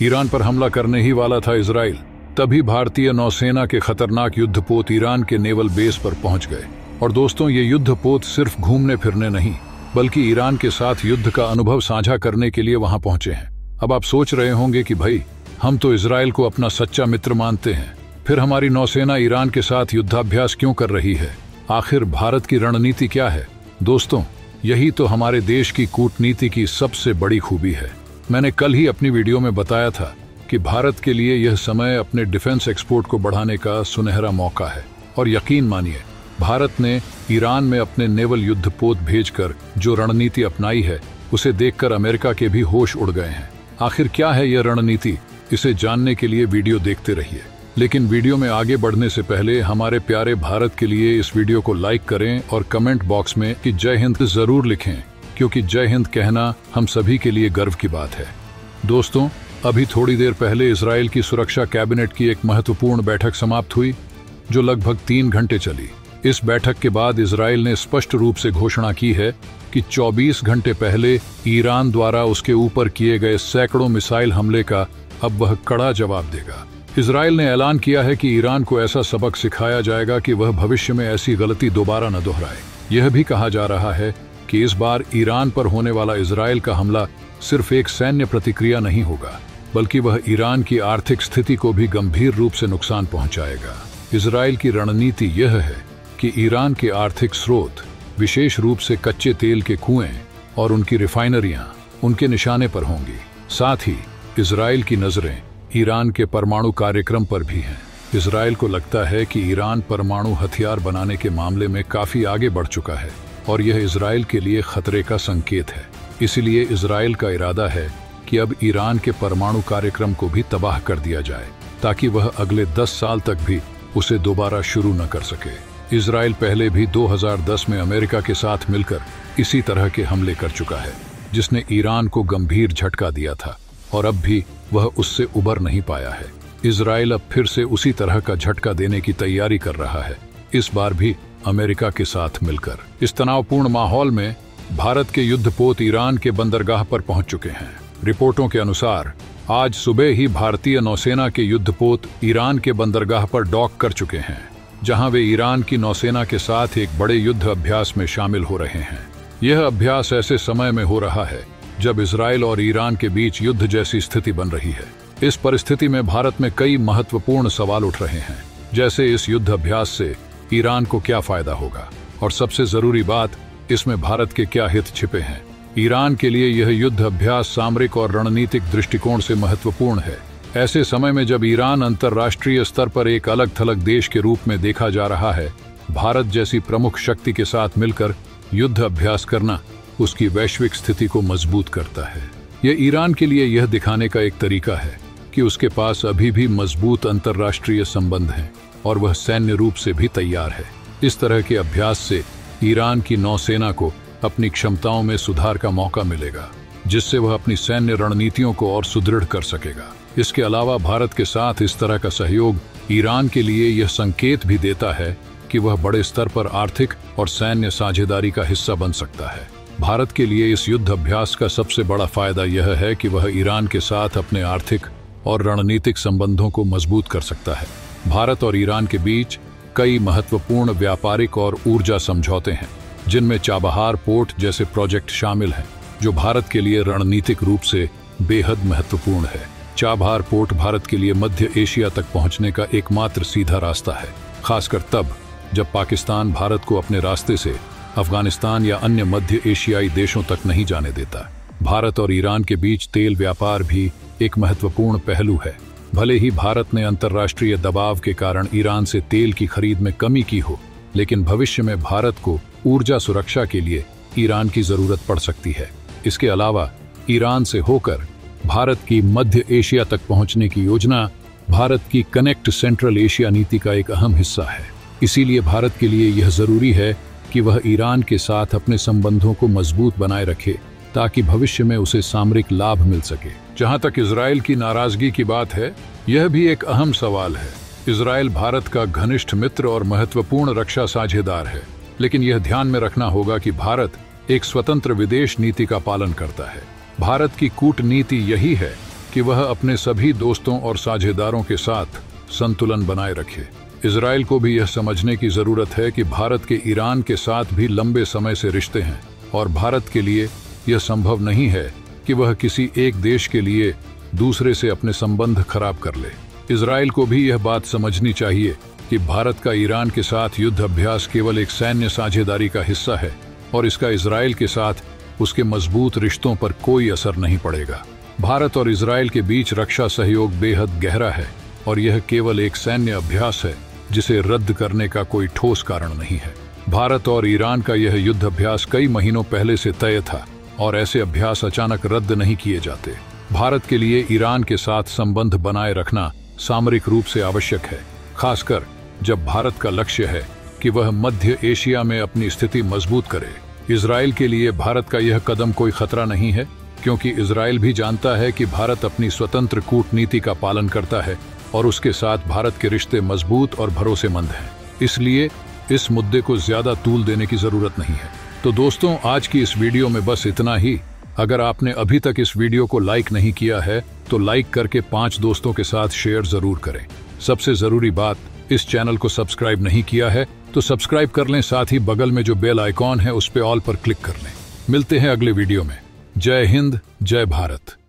Iran पर हमला करने ही वाला था इजराइल, तभी भारतीय नौसेना के खतरनाक युद्धपोत ईरान के नेवल बेस पर पहुंच गए। और दोस्तों, ये युद्धपोत सिर्फ घूमने फिरने नहीं, बल्कि ईरान के साथ युद्ध का अनुभव साझा करने के लिए वहां पहुंचे हैं। अब आप सोच रहे होंगे कि भाई, हम तो इजराइल को अपना सच्चा मित्र मानते हैं, फिर हमारी नौसेना ईरान के साथ युद्धाभ्यास क्यों कर रही है? आखिर भारत की रणनीति क्या है? दोस्तों, यही तो हमारे देश की कूटनीति की सबसे बड़ी खूबी है। मैंने कल ही अपनी वीडियो में बताया था कि भारत के लिए यह समय अपने डिफेंस एक्सपोर्ट को बढ़ाने का सुनहरा मौका है। और यकीन मानिए, भारत ने ईरान में अपने नेवल युद्धपोत भेजकर जो रणनीति अपनाई है, उसे देखकर अमेरिका के भी होश उड़ गए हैं। आखिर क्या है यह रणनीति? इसे जानने के लिए वीडियो देखते रहिए। लेकिन वीडियो में आगे बढ़ने से पहले हमारे प्यारे भारत के लिए इस वीडियो को लाइक करें और कमेंट बॉक्स में कि जय हिंद जरूर लिखें, क्योंकि जय हिंद कहना हम सभी के लिए गर्व की बात है। दोस्तों, अभी थोड़ी देर पहले इजराइल की सुरक्षा कैबिनेट की एक महत्वपूर्ण बैठक समाप्त हुई, जो लगभग 3 घंटे चली। इस बैठक के बाद इजराइल ने स्पष्ट रूप से घोषणा की है कि 24 घंटे पहले ईरान द्वारा उसके ऊपर किए गए सैकड़ों मिसाइल हमले का अब वह कड़ा जवाब देगा। इजराइल ने ऐलान किया है कि ईरान को ऐसा सबक सिखाया जाएगा कि वह भविष्य में ऐसी गलती दोबारा न दोहराए। यह भी कहा जा रहा है कि इस बार ईरान पर होने वाला इजराइल का हमला सिर्फ एक सैन्य प्रतिक्रिया नहीं होगा, बल्कि वह ईरान की आर्थिक स्थिति को भी गंभीर रूप से नुकसान पहुंचाएगा। इजराइल की रणनीति यह है कि ईरान के आर्थिक स्रोत, विशेष रूप से कच्चे तेल के कुएं और उनकी रिफाइनरियां उनके निशाने पर होंगी। साथ ही इजराइल की नजरें ईरान के परमाणु कार्यक्रम पर भी हैं। इजराइल को लगता है कि ईरान परमाणु हथियार बनाने के मामले में काफी आगे बढ़ चुका है और यह इजराइल के लिए खतरे का संकेत है। इसलिए इजराइल का इरादा है कि अब ईरान के परमाणु कार्यक्रम को भी तबाह कर दिया जाए, ताकि वह अगले 10 साल तक भी उसे दोबारा शुरू न कर सके। इजराइल पहले भी 2010 में अमेरिका के साथ मिलकर इसी तरह के हमले कर चुका है, जिसने ईरान को गंभीर झटका दिया था, और अब भी वह उससे उबर नहीं पाया है। इजराइल अब फिर से उसी तरह का झटका देने की तैयारी कर रहा है, इस बार भी अमेरिका के साथ मिलकर। इस तनावपूर्ण माहौल में भारत के युद्धपोत ईरान के बंदरगाह पर पहुंच चुके हैं। रिपोर्टों के अनुसार आज सुबह ही भारतीय नौसेना के युद्धपोत ईरान के बंदरगाह पर डॉक कर चुके हैं, जहां वे ईरान की नौसेना के साथ एक बड़े युद्ध अभ्यास में शामिल हो रहे हैं। यह अभ्यास ऐसे समय में हो रहा है जब इजराइल और ईरान के बीच युद्ध जैसी स्थिति बन रही है। इस परिस्थिति में भारत में कई महत्वपूर्ण सवाल उठ रहे हैं, जैसे इस युद्ध अभ्यास से ईरान को क्या फायदा होगा, और सबसे जरूरी बात, इसमें भारत के क्या हित छिपे हैं। ईरान के लिए यह युद्ध अभ्यास सामरिक और रणनीतिक दृष्टिकोण से महत्वपूर्ण है। ऐसे समय में जब ईरान अंतर्राष्ट्रीय स्तर पर एक अलग थलग देश के रूप में देखा जा रहा है, भारत जैसी प्रमुख शक्ति के साथ मिलकर युद्ध अभ्यास करना उसकी वैश्विक स्थिति को मजबूत करता है। यह ईरान के लिए यह दिखाने का एक तरीका है कि उसके पास अभी भी मजबूत अंतर्राष्ट्रीय संबंध हैं और वह सैन्य रूप से भी तैयार है। इस तरह के अभ्यास से ईरान की नौसेना को अपनी क्षमताओं में सुधार का मौका मिलेगा, जिससे वह अपनी सैन्य रणनीतियों को और सुदृढ़ कर सकेगा। इसके अलावा भारत के साथ इस तरह का सहयोग ईरान के लिए यह संकेत भी देता है कि वह बड़े स्तर पर आर्थिक और सैन्य साझेदारी का हिस्सा बन सकता है। भारत के लिए इस युद्ध अभ्यास का सबसे बड़ा फायदा यह है कि वह ईरान के साथ अपने आर्थिक और रणनीतिक संबंधों को मजबूत कर सकता है। भारत और ईरान के बीच कई महत्वपूर्ण व्यापारिक और ऊर्जा समझौते हैं, जिनमें चाबहार पोर्ट जैसे प्रोजेक्ट शामिल हैं, जो भारत के लिए रणनीतिक रूप से बेहद महत्वपूर्ण है। चाबहार पोर्ट भारत के लिए मध्य एशिया तक पहुंचने का एकमात्र सीधा रास्ता है, खासकर तब जब पाकिस्तान भारत को अपने रास्ते से अफगानिस्तान या अन्य मध्य एशियाई देशों तक नहीं जाने देता। भारत और ईरान के बीच तेल व्यापार भी एक महत्वपूर्ण पहलू है। भले ही भारत ने अंतर्राष्ट्रीय दबाव के कारण ईरान से तेल की खरीद में कमी की हो, लेकिन भविष्य में भारत को ऊर्जा सुरक्षा के लिए ईरान की जरूरत पड़ सकती है। इसके अलावा ईरान से होकर भारत की मध्य एशिया तक पहुंचने की योजना भारत की कनेक्ट सेंट्रल एशिया नीति का एक अहम हिस्सा है। इसीलिए भारत के लिए यह जरूरी है कि वह ईरान के साथ अपने संबंधों को मजबूत बनाए रखे, ताकि भविष्य में उसे सामरिक लाभ मिल सके। जहां तक इजराइल की नाराजगी की बात है, यह भी एक अहम सवाल है। इजराइल भारत का घनिष्ठ मित्र और महत्वपूर्ण रक्षा साझेदार है, लेकिन यह ध्यान में रखना होगा कि भारत एक स्वतंत्र विदेश नीति का पालन करता है। भारत की कूटनीति यही है कि वह अपने सभी दोस्तों और साझेदारों के साथ संतुलन बनाए रखे। इजराइल को भी यह समझने की जरूरत है कि भारत के ईरान के साथ भी लंबे समय से रिश्ते हैं और भारत के लिए यह संभव नहीं है कि वह किसी एक देश के लिए दूसरे से अपने संबंध खराब कर ले। इजराइल को भी यह बात समझनी चाहिए कि भारत का ईरान के साथ युद्ध अभ्यास केवल एक सैन्य साझेदारी का हिस्सा है और इसका इजराइल के साथ उसके मजबूत रिश्तों पर कोई असर नहीं पड़ेगा। भारत और इजराइल के बीच रक्षा सहयोग बेहद गहरा है और यह केवल एक सैन्य अभ्यास है जिसे रद्द करने का कोई ठोस कारण नहीं है। भारत और ईरान का यह युद्ध अभ्यास कई महीनों पहले से तय था और ऐसे अभ्यास अचानक रद्द नहीं किए जाते। भारत के लिए ईरान के साथ संबंध बनाए रखना सामरिक रूप से आवश्यक है, खासकर जब भारत का लक्ष्य है कि वह मध्य एशिया में अपनी स्थिति मजबूत करे। इजराइल के लिए भारत का यह कदम कोई खतरा नहीं है, क्योंकि इजराइल भी जानता है कि भारत अपनी स्वतंत्र कूटनीति का पालन करता है और उसके साथ भारत के रिश्ते मजबूत और भरोसेमंद हैं। इसलिए इस मुद्दे को ज्यादा तूल देने की जरूरत नहीं है। तो दोस्तों, आज की इस वीडियो में बस इतना ही। अगर आपने अभी तक इस वीडियो को लाइक नहीं किया है तो लाइक करके 5 दोस्तों के साथ शेयर जरूर करें। सबसे जरूरी बात, इस चैनल को सब्सक्राइब नहीं किया है तो सब्सक्राइब कर लें, साथ ही बगल में जो बेल आइकॉन है उस पर ऑल पर क्लिक कर लें। मिलते हैं अगले वीडियो में। जय हिंद, जय भारत।